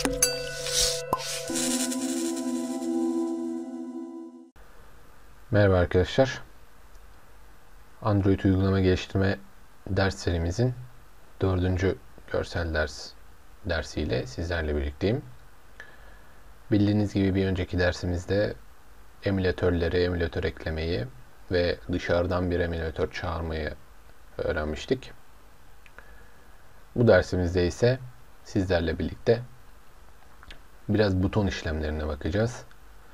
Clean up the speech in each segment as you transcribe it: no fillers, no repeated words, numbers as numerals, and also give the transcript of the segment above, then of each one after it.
Merhaba arkadaşlar. Android uygulama geliştirme ders serimizin 4. görsel dersiyle sizlerle birlikteyim. Bildiğiniz gibi bir önceki dersimizde emülatör eklemeyi ve dışarıdan bir emülatör çağırmayı öğrenmiştik. Bu dersimizde ise sizlerle birlikte biraz buton işlemlerine bakacağız.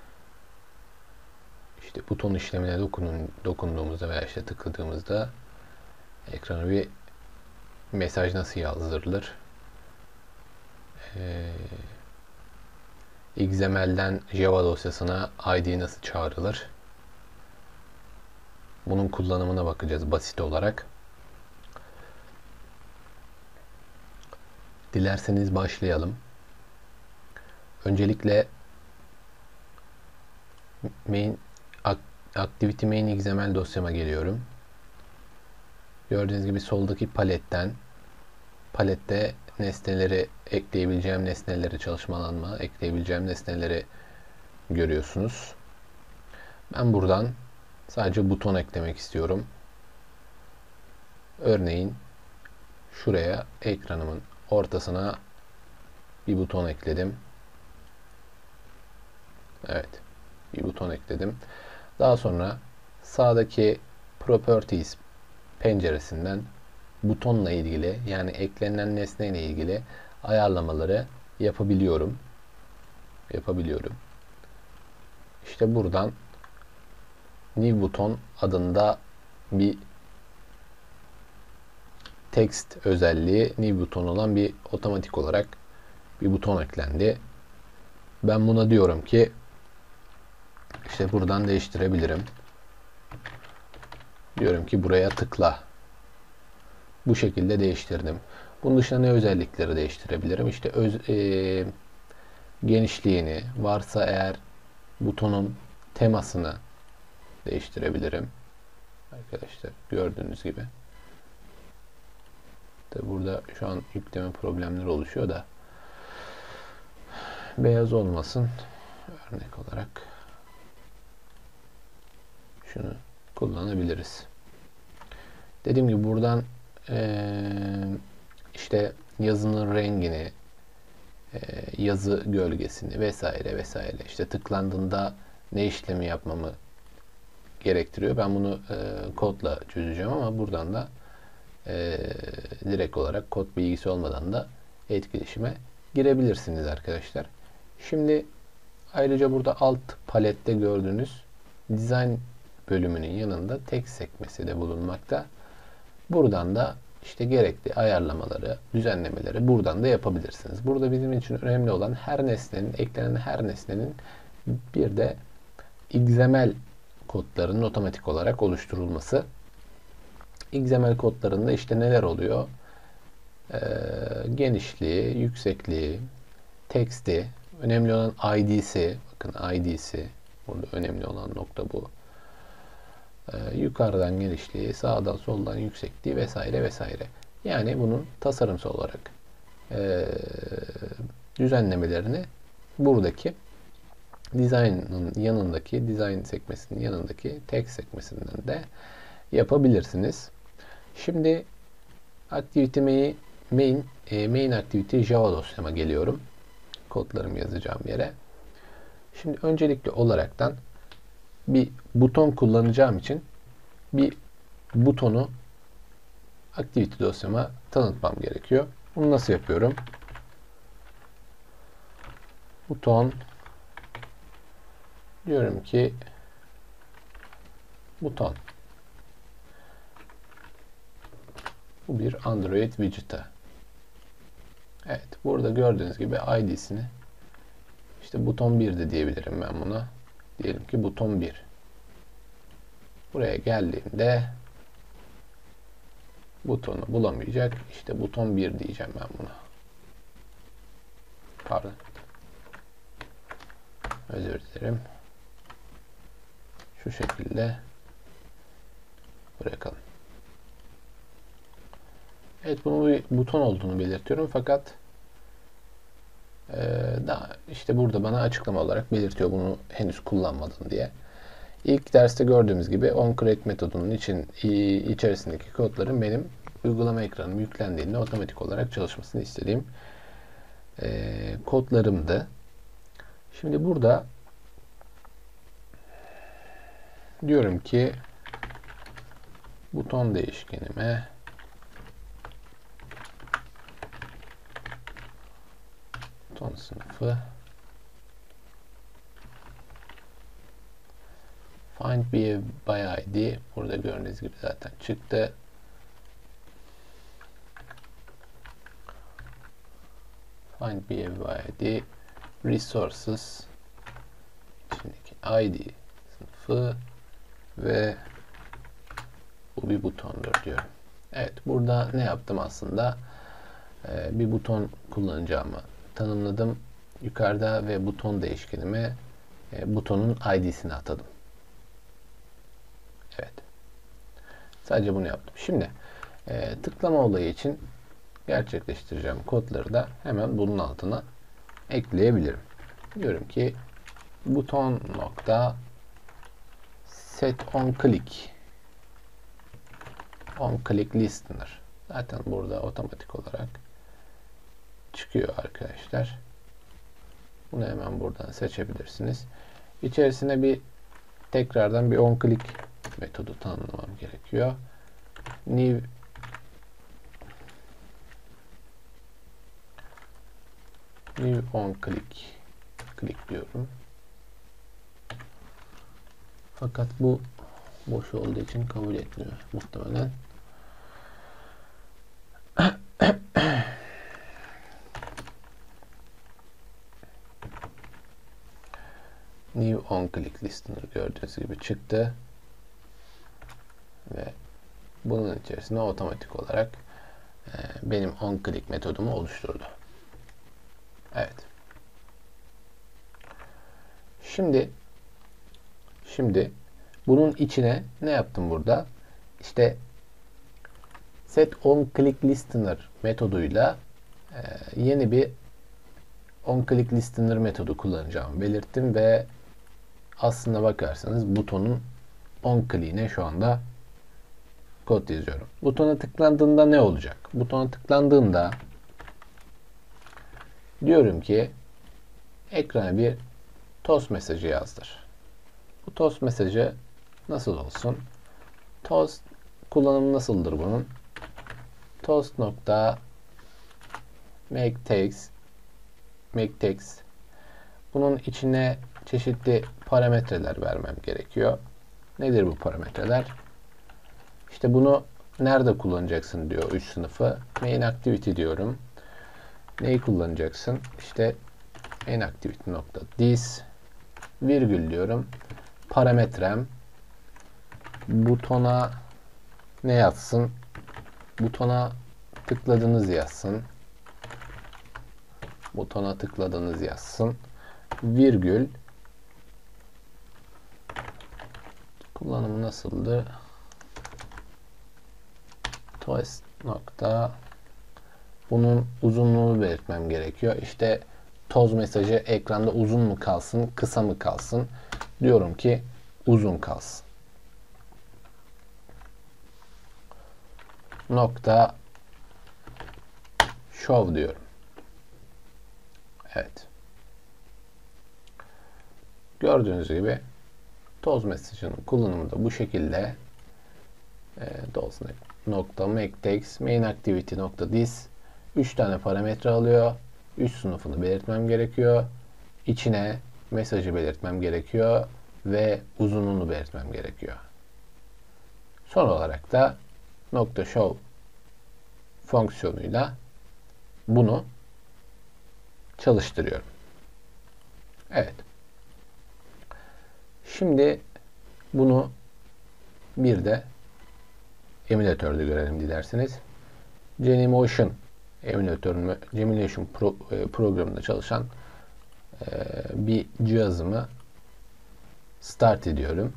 İşte buton işlemine dokunduğumuzda veya işte tıkladığımızda ekrana bir mesaj nasıl yazdırılır? XML'den Java dosyasına ID nasıl çağrılır? Bunun kullanımına bakacağız basit olarak. Dilerseniz başlayalım. Öncelikle Activity Main XML dosyama geliyorum. Gördüğünüz gibi soldaki palette nesneleri ekleyebileceğim nesneleri ekleyebileceğim nesneleri görüyorsunuz. Ben buradan sadece buton eklemek istiyorum. Örneğin şuraya ekranımın ortasına bir buton ekledim. Evet, bir buton ekledim. Daha sonra sağdaki Properties penceresinden butonla ilgili, yani eklenen nesneyle ilgili ayarlamaları yapabiliyorum. İşte buradan New Buton adında bir text özelliği New Buton olan bir otomatik olarak bir buton eklendi. Ben buna diyorum ki işte buradan değiştirebilirim. Diyorum ki buraya tıkla. Bu şekilde değiştirdim. Bunun dışında ne özellikleri değiştirebilirim? İşte genişliğini, varsa eğer butonun temasını değiştirebilirim. Arkadaşlar gördüğünüz gibi. Tabi burada şu an yükleme problemleri oluşuyor da beyaz olmasın. Örnek olarak şunu kullanabiliriz. Dediğim gibi buradan işte yazının rengini, yazı gölgesini vesaire işte tıklandığında ne işlemi yapmamı gerektiriyor. Ben bunu kodla çözeceğim ama buradan da direkt olarak kod bilgisi olmadan da etkileşime girebilirsiniz arkadaşlar. Şimdi ayrıca burada alt palette gördüğünüz design bölümünün yanında text sekmesi de bulunmakta. Buradan da işte gerekli ayarlamaları, düzenlemeleri buradan da yapabilirsiniz. Burada bizim için önemli olan eklenen her nesnenin bir de XML kodlarının otomatik olarak oluşturulması. XML kodlarında işte neler oluyor? Genişliği, yüksekliği, teksti, önemli olan ID'si, bakın ID'si, burada önemli olan nokta bu. Yukarıdan genişliği, sağdan soldan yüksekliği vesaire. Yani bunun tasarımsal olarak düzenlemelerini buradaki design sekmesinin yanındaki text sekmesinden de yapabilirsiniz. Şimdi Activity Main Activity Java dosyama geliyorum. Kodlarımı yazacağım yere. Şimdi öncelikli olaraktan bir buton kullanacağım için bir butonu Activity dosyama tanıtmam gerekiyor. Bunu nasıl yapıyorum? Buton diyorum ki buton. Bu bir Android widget'ı. Evet, burada gördüğünüz gibi ID'sini işte buton 1 de diyebilirim ben buna. Diyelim ki buton 1. Buraya geldiğimde butonu bulamayacak. İşte buton 1 diyeceğim ben buna. Pardon. Özür dilerim. Şu şekilde bırakalım. Evet, bunun bir buton olduğunu belirtiyorum fakat Daha işte burada bana açıklama olarak belirtiyor bunu henüz kullanmadın diye. İlk derste gördüğümüz gibi onCreate metodunun içerisindeki kodların benim uygulama ekranım yüklendiğinde otomatik olarak çalışmasını istediğim kodlarımdı. Şimdi burada diyorum ki buton değişkenime buton sınıfı find behavior by id, burada gördüğünüz gibi zaten çıktı. Find behavior by id resources içindeki id sınıfı ve bu bir butondur diyorum. Evet, burada ne yaptım aslında? Bir buton kullanacağımı tanımladım. Yukarıda ve buton değişkenime butonun id'sini atadım. Evet. Sadece bunu yaptım. Şimdi tıklama olayı için gerçekleştireceğim kodları da hemen bunun altına ekleyebilirim. Diyorum ki buton nokta set on click listener. Zaten burada otomatik olarak çıkıyor arkadaşlar. Bunu hemen buradan seçebilirsiniz. İçerisine tekrardan bir on click metodu tanımlamam gerekiyor. New on click diyorum. Fakat bu boş olduğu için kabul etmiyor muhtemelen. New on click listener gördüğünüz gibi çıktı ve bunun içerisine otomatik olarak benim on click metodumu oluşturdu. Evet. Şimdi bunun içine ne yaptım burada? İşte set on click listener metoduyla yeni bir on click listener metodu kullanacağımı belirttim ve aslına bakarsanız butonun on click'ine şu anda kod yazıyorum. Butona tıklandığında ne olacak? Butona tıklandığında diyorum ki ekrana bir toast mesajı yazdır. Bu toast mesajı nasıl olsun? Toast kullanımı nasıldır bunun? Toast nokta make text. Bunun içine çeşitli parametreler vermem gerekiyor. Nedir bu parametreler? İşte bunu nerede kullanacaksın diyor 3 sınıfı. Main activity diyorum. Neyi kullanacaksın? İşte main activity nokta this virgül diyorum. Parametrem butona ne yazsın? Butona tıkladığınız yazsın. Butona tıkladığınız yazsın. Virgül kullanımı nasıldı? Toast nokta bunun uzunluğunu belirtmem gerekiyor. İşte toz mesajı ekranda uzun mu kalsın, kısa mı kalsın? Diyorum ki uzun kalsın. Nokta show diyorum. Evet. Gördüğünüz gibi toz mesajının kullanımı da bu şekilde. Nokta make text main activity nokta this 3 tane parametre alıyor. 3 sınıfını belirtmem gerekiyor. İçine mesajı belirtmem gerekiyor ve uzunluğunu belirtmem gerekiyor. Son olarak da nokta show fonksiyonuyla bunu çalıştırıyorum. Evet. Şimdi bunu bir de emülatörde görelim dilerseniz. Genymotion programında çalışan bir cihazımı start ediyorum.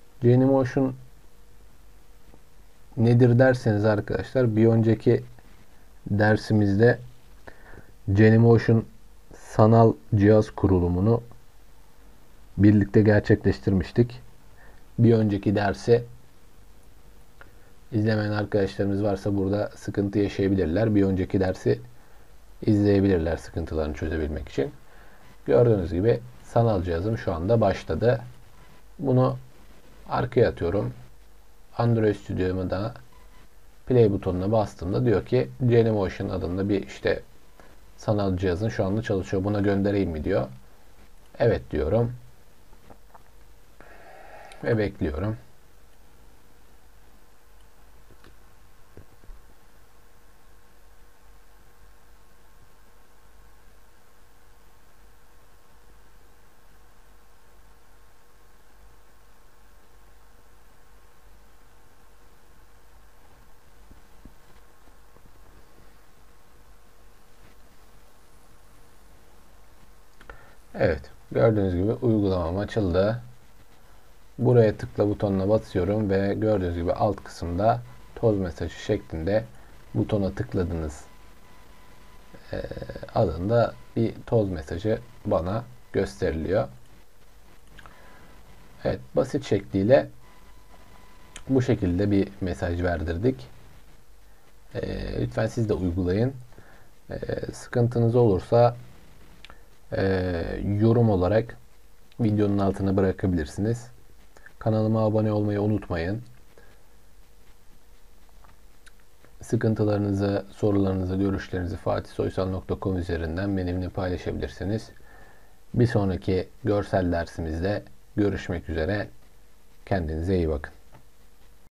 Genymotion nedir derseniz arkadaşlar, bir önceki dersimizde Genymotion sanal cihaz kurulumunu birlikte gerçekleştirmiştik. Bir önceki dersi izlemeyen arkadaşlarımız varsa burada sıkıntı yaşayabilirler. Bir önceki dersi izleyebilirler sıkıntılarını çözebilmek için. Gördüğünüz gibi sanal cihazım şu anda başladı. Bunu arkaya atıyorum. Android Studio'ma da play butonuna bastığımda diyor ki Genymotion adında bir işte sanal cihazın şu anda çalışıyor. Buna göndereyim mi diyor. Evet diyorum. Ve bekliyorum. Evet. Gördüğünüz gibi uygulamam açıldı. Buraya tıkla butonuna basıyorum ve gördüğünüz gibi alt kısımda toz mesajı şeklinde butona tıkladınız adında bir toz mesajı bana gösteriliyor. Evet, basit şekliyle bu şekilde bir mesaj verdirdik. Lütfen siz de uygulayın. Sıkıntınız olursa yorum olarak videonun altına bırakabilirsiniz. Kanalıma abone olmayı unutmayın. Sıkıntılarınızı, sorularınızı, görüşlerinizi fatihsoysal.com üzerinden benimle paylaşabilirsiniz. Bir sonraki görsel dersimizde görüşmek üzere. Kendinize iyi bakın.